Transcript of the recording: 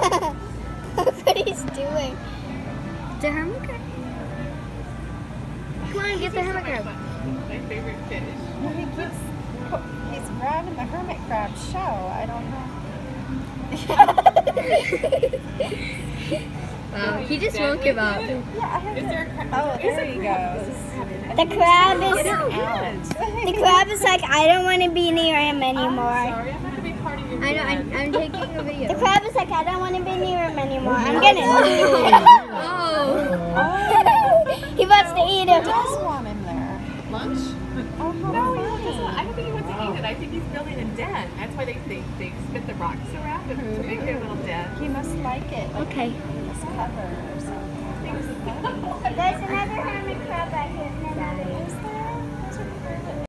Look what he's doing. The hermit crab. Come on, get the hermit crab. My favorite fish. He's grabbing the hermit crab shell. I don't know. Wow, he just won't give up. Yeah, I have Is there a crab? Oh, there he goes. The crab is. Out. The crab is like, I don't want to be near him anymore. Sorry, I'm not gonna be part of your I know, I'm taking a video. The crab is like, I don't want to be near him anymore. I'm gonna leave him. Oh. He wants to eat He him. does want him there. lunch. Oh, No, he funny. doesn't. I don't think he wants to eat it. I think he's building a den. That's why they spit the rocks around it to make their little den. He must like it. Like Okay. this cover or something. There's another hermit crab back here.